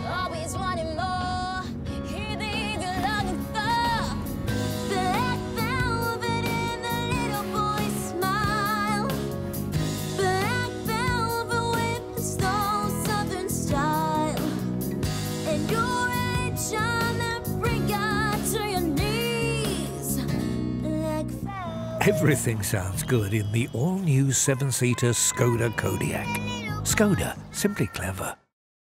always wanting more. Here they go longing for black velvet in the little boy's smile. Black velvet with the slow southern style. And your religion that bring you to your knees. Like Everything sounds good in the all-new 7-seater Skoda Kodiaq. Skoda, simply clever.